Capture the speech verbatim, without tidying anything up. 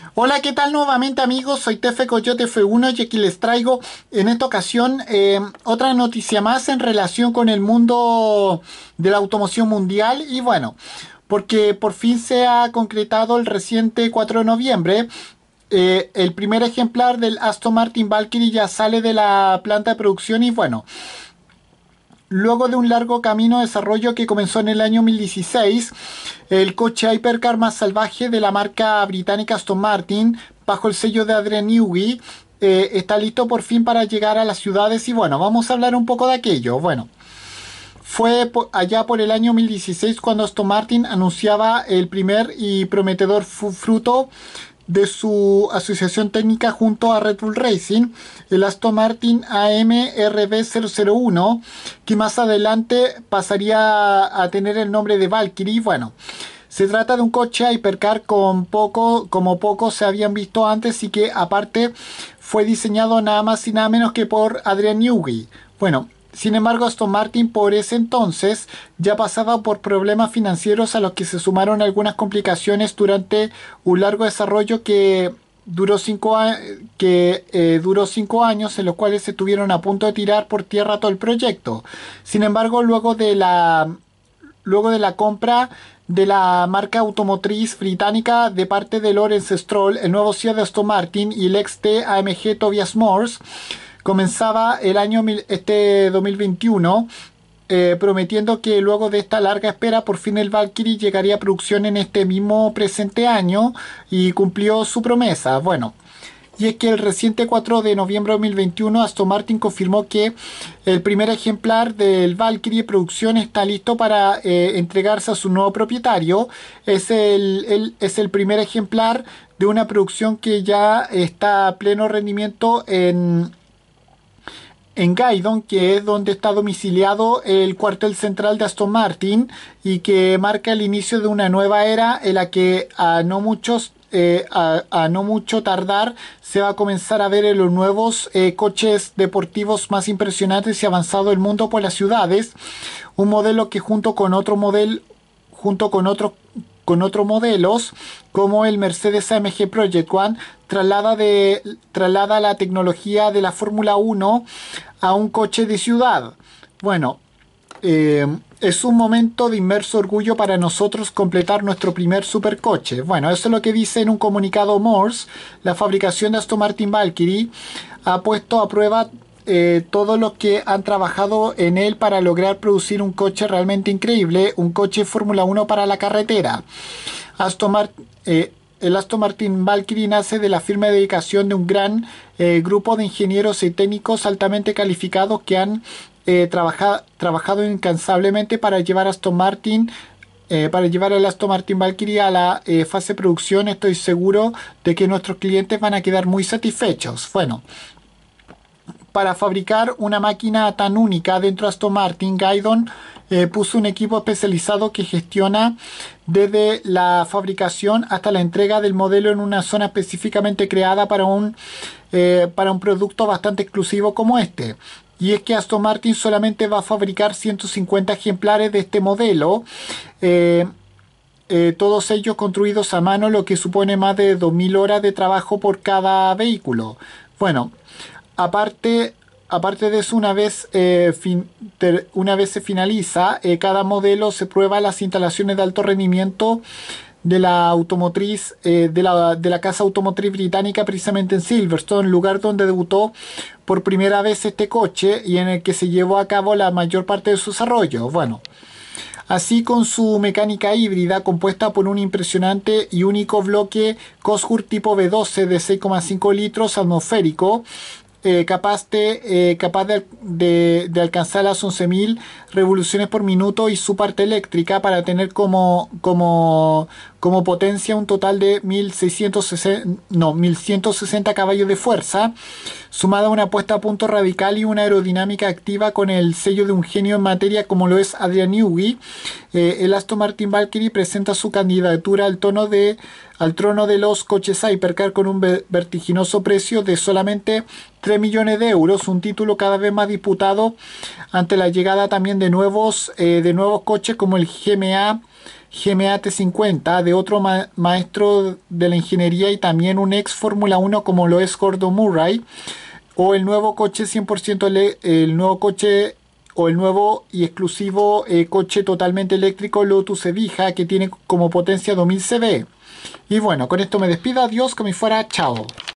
Hola, ¿qué tal nuevamente amigos? Soy Tefe Coyote F uno y aquí les traigo en esta ocasión eh, otra noticia más en relación con el mundo de la automoción mundial y bueno, porque por fin se ha concretado el reciente cuatro de noviembre. Eh, el primer ejemplar del Aston Martin Valkyrie ya sale de la planta de producción y bueno, luego de un largo camino de desarrollo que comenzó en el año dos mil dieciséis, el coche hypercar más salvaje de la marca británica Aston Martin, bajo el sello de Adrian Newey, eh, está listo por fin para llegar a las ciudades y bueno, vamos a hablar un poco de aquello. Bueno, fue po- allá por el año dos mil dieciséis cuando Aston Martin anunciaba el primer y prometedor fu- fruto de su asociación técnica junto a Red Bull Racing, el Aston Martin A M R B cero cero uno, que más adelante pasaría a tener el nombre de Valkyrie. Bueno, se trata de un coche hypercar con poco, como pocos se habían visto antes y que aparte fue diseñado nada más y nada menos que por Adrian Newey. Bueno, sin embargo, Aston Martin por ese entonces ya pasaba por problemas financieros a los que se sumaron algunas complicaciones durante un largo desarrollo que duró cinco, a- que, eh, duró cinco años, en los cuales se estuvieron a punto de tirar por tierra todo el proyecto. Sin embargo, luego de la, luego de la compra de la marca automotriz británica de parte de Lawrence Stroll, el nuevo C E O de Aston Martin y el ex de A M G Tobias Morse, comenzaba el año mil- este dos mil veintiuno, eh, prometiendo que luego de esta larga espera por fin el Valkyrie llegaría a producción en este mismo presente año y cumplió su promesa. Bueno, y es que el reciente cuatro de noviembre de dos mil veintiuno Aston Martin confirmó que el primer ejemplar del Valkyrie de producción está listo para eh, entregarse a su nuevo propietario. Es el, el- es el primer ejemplar de una producción que ya está a pleno rendimiento en en Gaydon, que es donde está domiciliado el cuartel central de Aston Martin y que marca el inicio de una nueva era en la que a no muchos eh, a, a no mucho tardar se va a comenzar a ver en los nuevos eh, coches deportivos más impresionantes y avanzados del mundo por las ciudades, un modelo que junto con otro modelo junto con otros con otros modelos como el Mercedes A M G Project One traslada, de, traslada la tecnología de la Fórmula uno a un coche de ciudad. Bueno, eh, es un momento de inmerso orgullo para nosotros completar nuestro primer supercoche. Bueno, eso es lo que dice en un comunicado Morse. La fabricación de Aston Martin Valkyrie ha puesto a prueba eh, todos los que han trabajado en él para lograr producir un coche realmente increíble, un coche Fórmula uno para la carretera. Aston Martin, eh, el Aston Martin Valkyrie nace de la firme dedicación de un gran eh, grupo de ingenieros y técnicos altamente calificados que han eh, trabaja, trabajado incansablemente para llevar a Aston Martin eh, para llevar el Aston Martin Valkyrie a la eh, fase de producción. Estoy seguro de que nuestros clientes van a quedar muy satisfechos. Bueno, para fabricar una máquina tan única dentro de Aston Martin, Gaydon eh, puso un equipo especializado que gestiona desde la fabricación hasta la entrega del modelo en una zona específicamente creada para un, eh, para un producto bastante exclusivo como este. Y es que Aston Martin solamente va a fabricar ciento cincuenta ejemplares de este modelo, eh, eh, todos ellos construidos a mano, lo que supone más de dos mil horas de trabajo por cada vehículo. Bueno, Aparte, aparte de eso, una vez, eh, fin- ter- una vez se finaliza, eh, cada modelo se prueba las instalaciones de alto rendimiento de la automotriz, eh, de la, de la casa automotriz británica, precisamente en Silverstone, lugar donde debutó por primera vez este coche y en el que se llevó a cabo la mayor parte de su desarrollo. Bueno, así con su mecánica híbrida compuesta por un impresionante y único bloque Cosworth tipo V doce de seis coma cinco litros atmosférico, eh, capaz, de, eh, capaz de, de- de alcanzar las once mil revoluciones por minuto y su parte eléctrica para tener como, como, como potencia un total de mil seiscientos sesenta, no, mil ciento sesenta caballos de fuerza, sumada a una puesta a punto radical y una aerodinámica activa con el sello de un genio en materia como lo es Adrian Newey. Eh, el Aston Martin Valkyrie presenta su candidatura al tono de al trono de los coches Hypercar con un vertiginoso precio de solamente tres millones de euros, un título cada vez más disputado ante la llegada también de nuevos, eh, de nuevos coches como el G M A G M A T cincuenta de otro ma maestro de la ingeniería y también un ex Fórmula uno como lo es Gordon Murray, o el nuevo coche cien por ciento, el nuevo coche o el nuevo y exclusivo eh, coche totalmente eléctrico Lotus Evija, que tiene como potencia dos mil C V. Y bueno, con esto me despido, adiós, como si fuera chao.